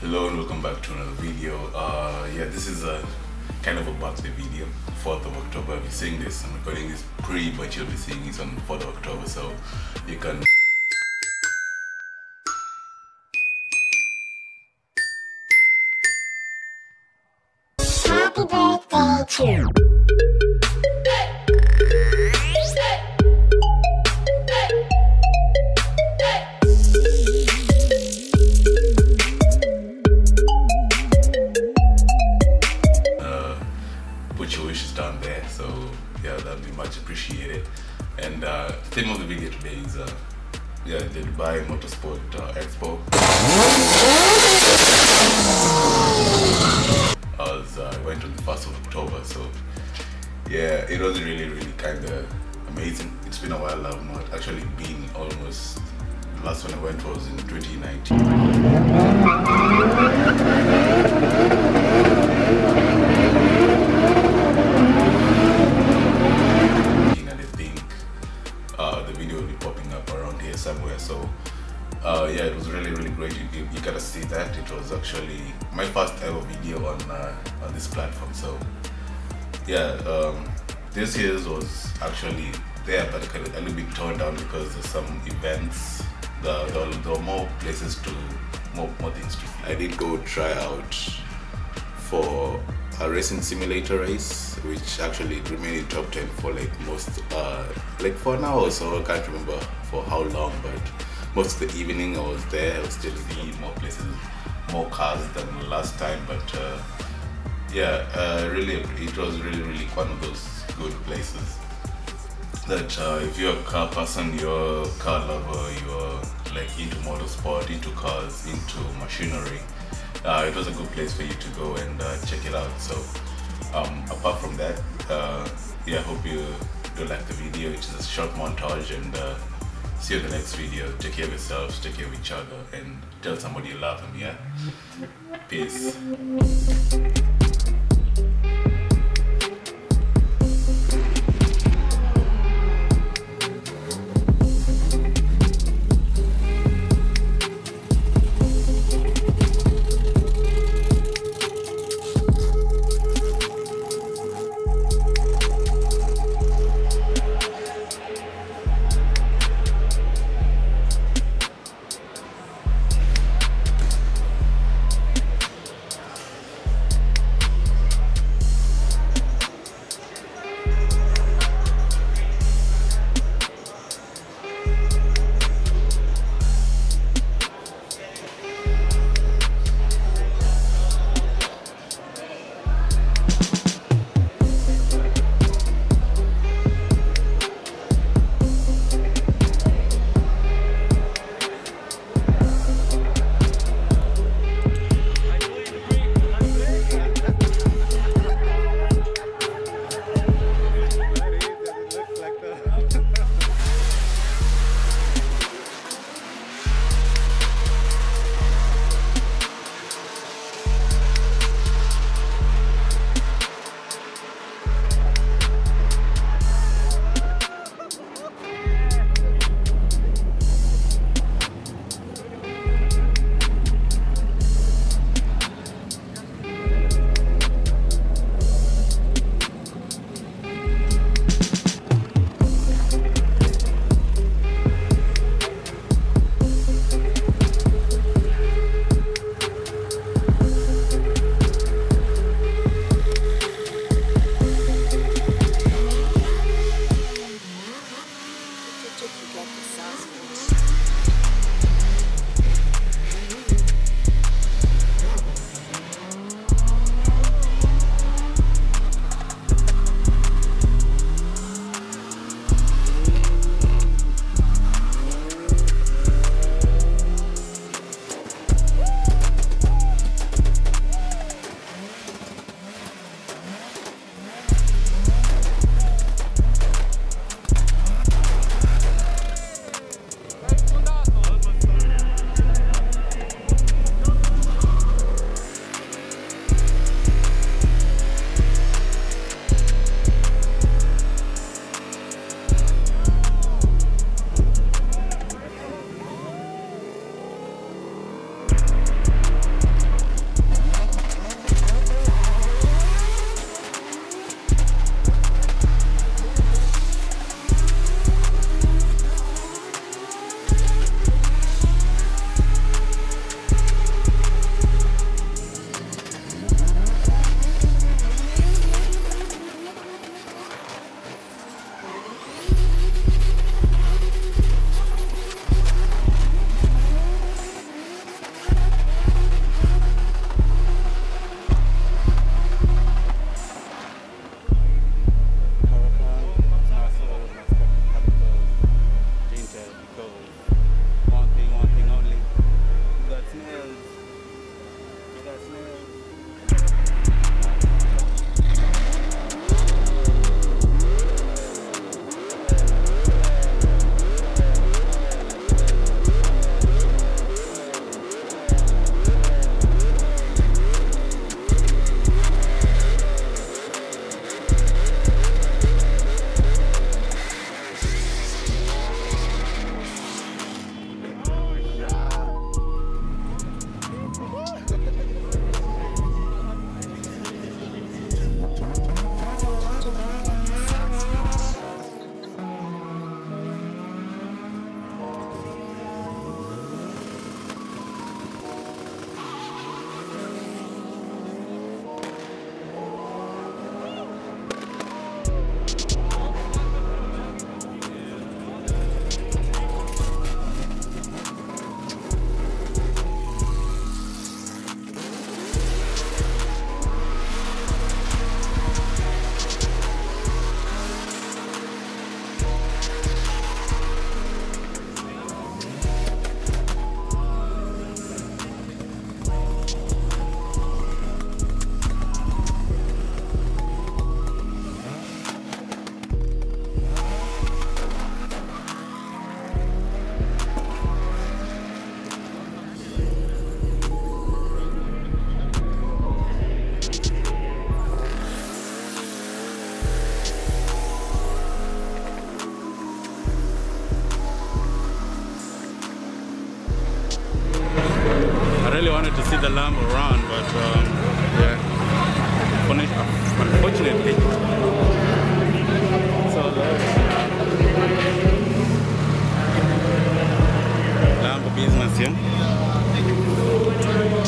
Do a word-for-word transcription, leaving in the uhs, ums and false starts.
Hello and welcome back to another video. Uh, yeah, this is a kind of a birthday video, fourth of October. I'll be seeing this, I'm recording this pre, but you'll be seeing this on fourth of October, so you can... Happy birthday to you. Put your wishes down there, so yeah, that'd be much appreciated. And uh, the theme of the video today is uh, yeah, the Dubai Motorsport uh, Expo. I was uh, went on the first of October, so yeah, it was really, really kind of amazing. It's been a while. I've not actually been almost. The last one I went was in twenty nineteen. Somewhere, so uh, yeah, it was really really great. You, you, you gotta see that. It was actually my first ever video on uh, on this platform, so yeah, um, this year's was actually there, but a little bit torn down because there's some events. There, there, there were more places to, more, more things to. I did go try out for a racing simulator race, which actually remained in top ten for like most, uh, like for an hour or so. I can't remember for how long, but most of the evening I was there. I was still seeing more places, more cars than last time. But uh, yeah, uh, really, it was really, really one of those good places that uh, if you're a car person, you're a car lover, you're like into motorsport, into cars, into machinery. Uh, it was a good place for you to go and uh, check it out. So um, apart from that, uh, yeah, I hope you do like the video. It's a short montage, and uh, see you in the next video. Take care of yourselves, take care of each other, and tell somebody you love them, yeah? Peace. wanted to see the Lambo run, but um, yeah, unfortunately, so low. Lambo business, yeah.